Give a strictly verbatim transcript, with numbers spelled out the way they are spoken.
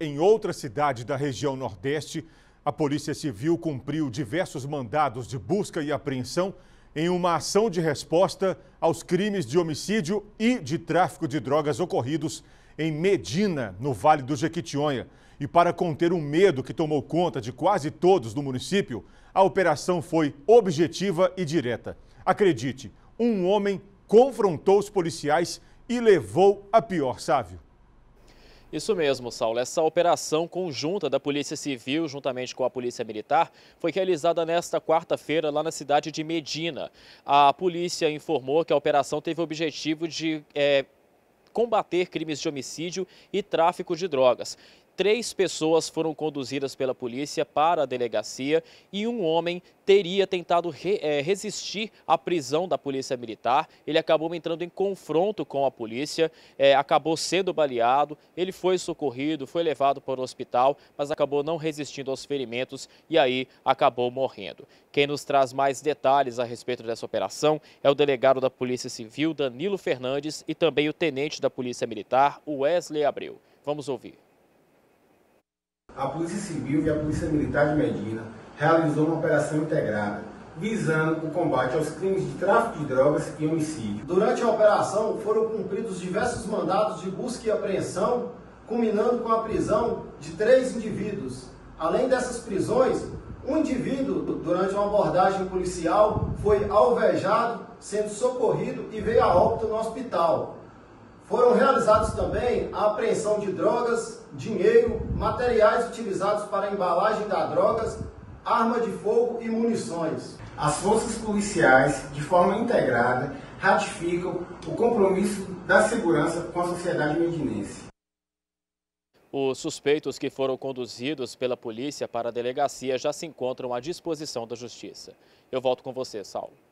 Em outra cidade da região Nordeste, a Polícia Civil cumpriu diversos mandados de busca e apreensão em uma ação de resposta aos crimes de homicídio e de tráfico de drogas ocorridos em Medina, no Vale do Jequitinhonha. E para conter o medo que tomou conta de quase todos do município, a operação foi objetiva e direta. Acredite, um homem confrontou os policiais e levou a pior, Sávio. Isso mesmo, Saulo. Essa operação conjunta da Polícia Civil, juntamente com a Polícia Militar, foi realizada nesta quarta-feira lá na cidade de Medina. A polícia informou que a operação teve o objetivo de é, combater crimes de homicídio e tráfico de drogas. Três pessoas foram conduzidas pela polícia para a delegacia e um homem teria tentado re, é, resistir à prisão da polícia militar. Ele acabou entrando em confronto com a polícia, é, acabou sendo baleado, ele foi socorrido, foi levado para o hospital, mas acabou não resistindo aos ferimentos e aí acabou morrendo. Quem nos traz mais detalhes a respeito dessa operação é o delegado da Polícia Civil, Danilo Fernandes, e também o tenente da Polícia Militar, Wesley Abreu. Vamos ouvir. A Polícia Civil e a Polícia Militar de Medina realizou uma operação integrada, visando o combate aos crimes de tráfico de drogas e homicídio. Durante a operação foram cumpridos diversos mandados de busca e apreensão, culminando com a prisão de três indivíduos. Além dessas prisões, um indivíduo, durante uma abordagem policial, foi alvejado, sendo socorrido e veio a óbito no hospital. Foram realizados também a apreensão de drogas, dinheiro, materiais utilizados para a embalagem das drogas, arma de fogo e munições. As forças policiais, de forma integrada, ratificam o compromisso da segurança com a sociedade medinense. Os suspeitos que foram conduzidos pela polícia para a delegacia já se encontram à disposição da Justiça. Eu volto com você, Saulo.